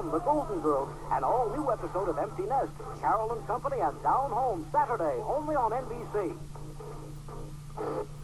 p.m., The Golden Girls, an all-new episode of Empty Nest, Carol and Company, and Down Home, Saturday, only on NBC.